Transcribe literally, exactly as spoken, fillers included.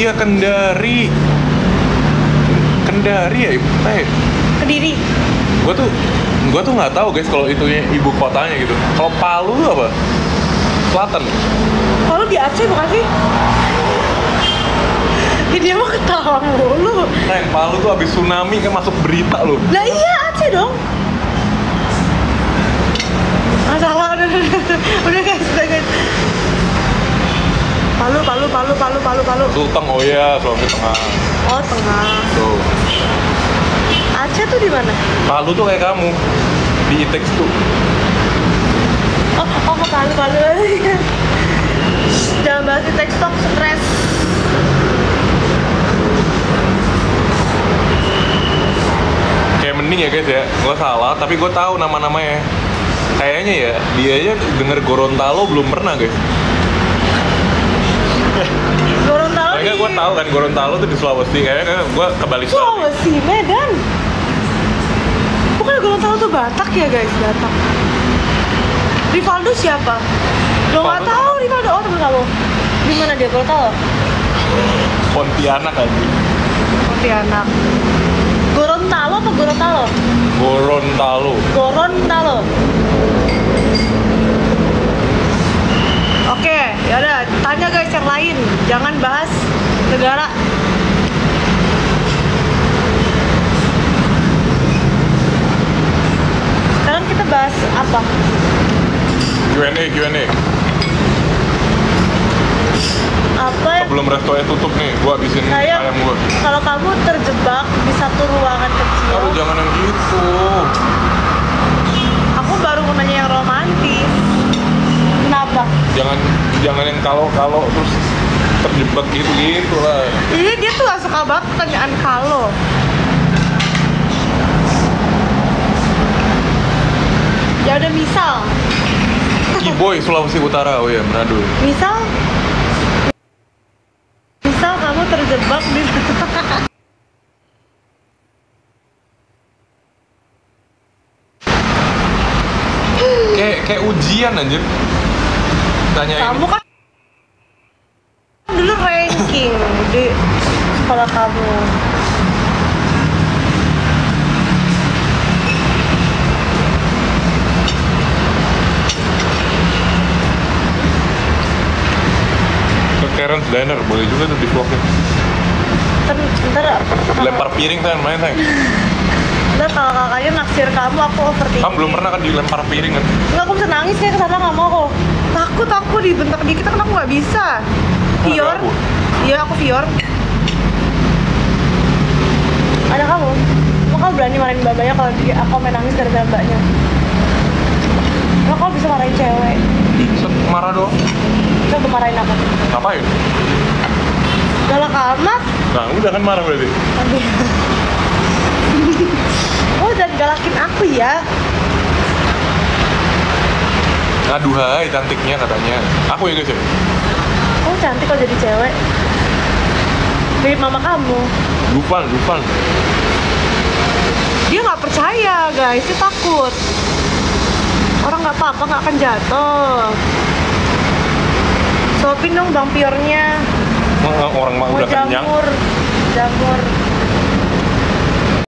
Iya, Kendari. Kendari ya, eh. Kediri. Gue tuh, gue tuh nggak tahu guys kalau itu ibu kotanya gitu. Kalau Palu tuh apa? Selatan. Palu di Aceh bukan sih? Ini dia mah ketawa mulu. Nah, yang Palu tuh abis tsunami kan masuk berita loh. Lah iya Aceh dong. Masalah udah, udah, udah, udah guys, udah guys. Palu, Palu, Palu, Palu, Palu, Palu. Sulteng, oh iya, Sulawesi Tengah. Oh tengah. Tuh. Aceh tuh di mana? Palu tuh kayak kamu di I T E X tuh. Oh, oh ke Palu, Palu. Jangan bahas di TikTok, stres. Kayak mending ya guys ya, gue salah tapi gue tahu nama-namanya. Kayaknya ya dia aja denger Gorontalo belum pernah guys. Gorontalo. Kayaknya gue tahu kan Gorontalo tuh di Sulawesi. Kayaknya gue kebalik. Sulawesi, Medan. Bukan Gorontalo tuh Batak ya guys, Batak. Rivaldo siapa? Lo nggak Rivaldo. tahu Rivaldo? Oh temen kamu. Di mana dia Gorontalo? Pontianak aja. Pontianak. Gorontalo atau Gorontalo? Gorontalo. Gorontalo. Oke, yaudah. Tanya guys yang lain. Jangan bahas negara. Sekarang kita bahas apa? Q and A, Q and A. Apa yang Sebelum restonya tutup nih, gue habisin Sayang, ayam gue. kalau kamu terjebak di satu ruangan kecil, Aduh, jangan yang gitu. aku baru mau nanya yang romantis. Kenapa? Jangan jangan yang kalau-kalau terus terjebak gitu-gitu lah. Iya, dia tuh gak suka banget pertanyaan kalau. Ya udah misal, Kiboy, Sulawesi Utara, oh ya, Manado. misal, misal kamu terjebak di Kayak kayak ujian anjir. Tanyain. kamu kan dulu ranking di sekolah kamu. Ke Karen's Diner, boleh juga tuh di vlognya. Ntar, ntar, Lempar piring kan, main sayang. ntar kalau kakaknya naksir kamu, aku overthinking. Kamu belum pernah kan dilempar piring kan? Enggak, aku bisa nangis kayak kesana nggak mau kok. Takut aku dibentak dikit kan aku nggak bisa. Fior, aku? iya aku Fior. Ada kamu? Kok kamu berani marahin babanya kalau dia aku main nangis gara-gara mbaknya? Lo kok bisa marahin cewek? Bisa marah dong. Coba marahin aku. Ngapain? Galak amat. Nah, udah kan marah berarti. Nanti. Oh, dan galakin aku ya. Aduhai cantiknya katanya. Aku ya guys ya. Oh, cantik kalau jadi cewek. Mirip mama kamu. Dufan, Dufan. Dia nggak percaya guys, dia takut. Orang nggak apa-apa nggak akan jatuh. Suapin dong bang piornya. Orang mah Mau udah kenyang. jamur, jamur.